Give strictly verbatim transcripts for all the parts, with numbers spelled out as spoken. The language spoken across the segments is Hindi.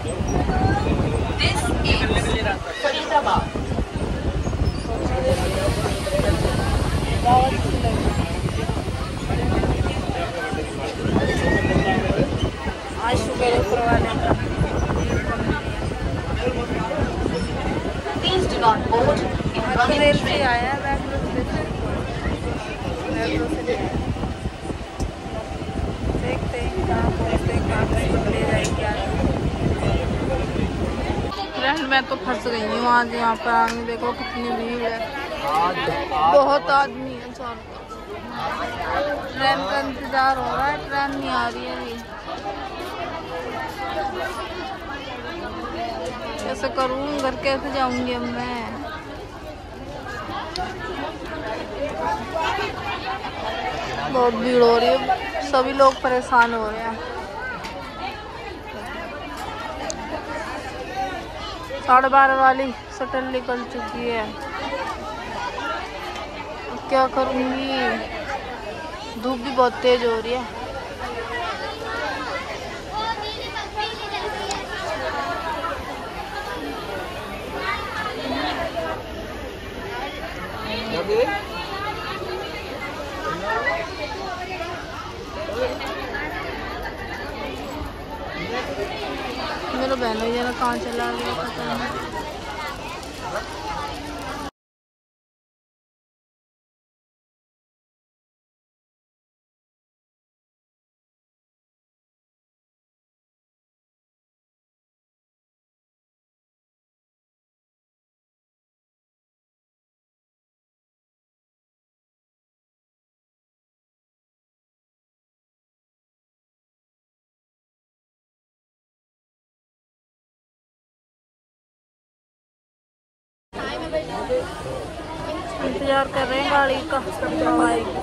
आज शुगर करवाने का रेल से आया बैंगलोर से देखते हैं कहाँ पहुँचते कहाँ ले जाएंगे। फ्रेंड मैं तो फंस गई हूँ आज यहाँ पर आगे। देखो कितनी भीड़ है, बहुत आदमी है चारों तरफ। ट्रेन का इंतजार हो रहा है, ट्रेन नहीं आ रही है अभी। कैसे करूँ, घर कैसे जाऊंगी अब मैं। बहुत भीड़ हो रही है, सभी लोग परेशान हो रहे हैं। साढ़े बारह वाली शटल निकल चुकी है, अब क्या करूँगी। धूप भी बहुत तेज हो रही है। मेरा बहन भैया कहाँ चला गया पता नहीं। इंतजार कर रहे हैं गाड़ी का, कब आएगी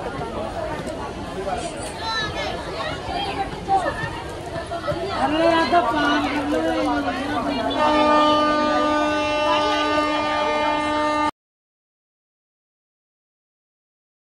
पता नहीं।